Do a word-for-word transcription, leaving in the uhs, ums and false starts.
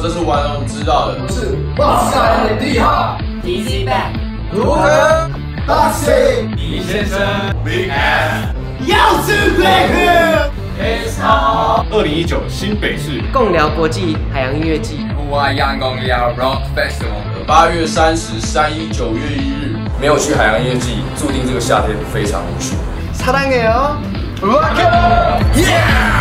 这是玩龙知道的。 我是哇塞很厉害 ，D C Back， 如何大行？ 李先生 ，Big Ass， 要是 Black ，It's on。二零一九新北市共聊国际海洋音乐季， 户外阳光聊 Rock Festival。 八月三十、三一、九月一日， 没有去海洋音乐季，注定这个夏天非常无趣。 사랑해요 Rock it! Yeah!